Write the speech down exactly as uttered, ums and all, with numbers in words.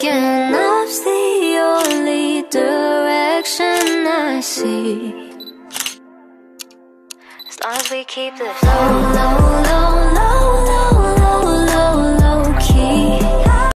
Getting up's the only direction I see. As long as we keep this low, low, low, low.